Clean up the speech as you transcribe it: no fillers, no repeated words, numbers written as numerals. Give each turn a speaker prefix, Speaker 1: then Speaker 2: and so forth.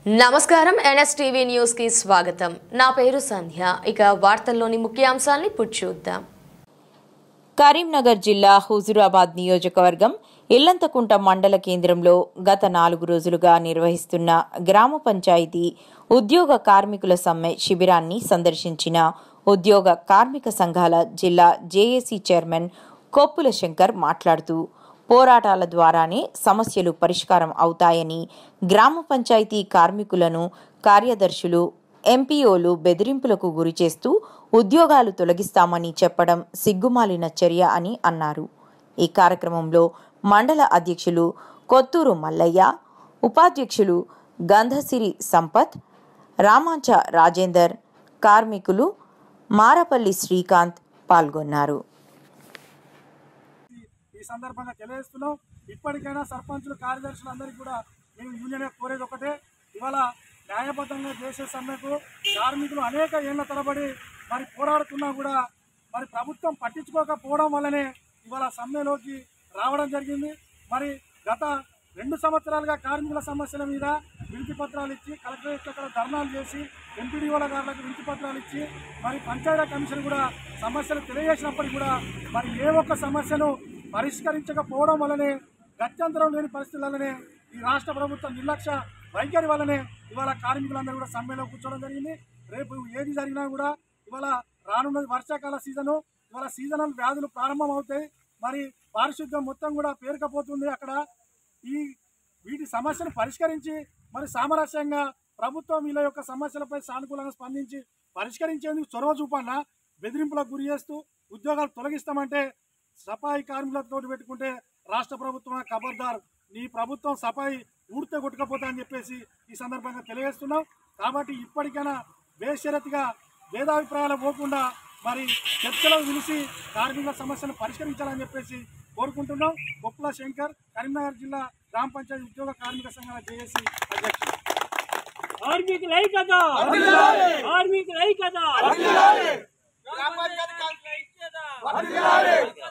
Speaker 1: నమస్కారం NSTV news కి స్వాగతం। నా పేరు సంధ్య। ఇక వార్తల్లోని ముఖ్యాంశాలను ఇప్పుడు చూద్దాం।
Speaker 2: కరీంనగర్ జిల్లా హుజూరాబాద్ నియోజకవర్గం ఇల్లంతకుంట మండల కేంద్రంలో గత 4 రోజులుగా నిర్వహిస్తున్న గ్రామ పంచాయతీ ఉద్యోగ కార్మికుల సమ్మె శిబిరాన్ని సందర్శించిన ఉద్యోగ కార్మిక సంఘాల జిల్లా జేఏసీ చైర్మన్ కొప్పుల శంకర్ మాట్లాడుతూ పోరాటాల ద్వారానే సమస్యలు పరిష్కారం అవుతాయని, గ్రామ పంచాయతీ కార్మికులను కార్యదర్శులు ఎంపీఓలు బెదిరింపులకు గురిచేస్తూ ఉద్యోగాలు తొలగిస్తామని చెప్పడం సిగ్గుమాలిన చర్య అని అన్నారు। ఈ కార్యక్రమంలో మండల అధ్యక్షులు కొత్తూరు మల్లయ్య, ఉపాధ్యక్షులు గంధసిరి సంపత్, రామాంచ రాజేందర్, కార్మికులు మారపల్లి శ్రీకాంత్ పాల్గొన్నారు।
Speaker 3: ఈ సందర్భంగా తెలియజేస్తున్నాం। ఇప్పటికైనా సర్పంచులు కార్యదర్శులు అందరికీ కూడా మేము యూనియన్ కోరేది ఒకటే, ఇవాళ న్యాయబద్ధంగా చేసే సమ్మెకు కార్మికులు అనేక ఏళ్ల తరబడి మరి పోరాడుతున్నా కూడా మరి ప్రభుత్వం పట్టించుకోకపోవడం వల్లనే ఇవాళ సమ్మెలోకి రావడం జరిగింది। మరి గత 2 సంవత్సరాలుగా కార్మికుల సమస్యల మీద వినతి పత్రాలు ఇచ్చి కలెక్టరేట్ అక్కడ ధర్నాలు చేసి ఎంపీడీఓల గారులకు వినతి పత్రాలు ఇచ్చి మరి పంచాయతీ కమిషన్ కూడా సమస్యలు తెలియజేసినప్పటికీ కూడా మరి ఏ ఒక్క సమస్యను పరిష్కరించకపోవడం వల్లనే, గత్యంతరం లేని పరిస్థితులనే, ఈ రాష్ట్ర ప్రభుత్వం నిర్లక్ష్య వైఖరి వల్లనే ఇవాళ కార్మికులందరూ కూడా సమ్మెలో కూర్చోవడం జరిగింది। రేపు ఏది జరిగినా కూడా ఇవాళ రానున్నది వర్షాకాల సీజను, ఇవాళ సీజనల్ వ్యాధులు ప్రారంభం అవుతాయి। మరి పారిశుద్ధ్యం మొత్తం కూడా పేరుకపోతుంది। అక్కడ వీటి సమస్యను పరిష్కరించి మరి సామరస్యంగా ప్రభుత్వం వీళ్ళ యొక్క సమస్యలపై సానుకూలంగా స్పందించి పరిష్కరించేందుకు చొరవ చూపన్నా బెదిరింపులకు గురి చేస్తూ ఉద్యోగాలు తొలగిస్తామంటే సఫాయి కార్మికులతో పెట్టుకుంటే రాష్ట్ర ప్రభుత్వం ఖబర్దార్, నీ ప్రభుత్వం సఫాయి ఊడితే కొట్టుకపోతా అని చెప్పేసి ఈ సందర్భంగా తెలియజేస్తున్నాం। కాబట్టి ఇప్పటికైనా బేషరతుగా భేదాభిప్రాయాలు పోకుండా మరి చర్చలకు పిలిచి కార్మికుల సమస్యను పరిష్కరించాలని చెప్పేసి కోరుకుంటున్నాం। కొప్పుల శంకర్, కరీంనగర్ జిల్లా గ్రామ పంచాయతీ ఉద్యోగ కార్మిక సంఘాల జేఏసీ అధ్యక్షుడు।
Speaker 4: కార్మికుల ఐక్యత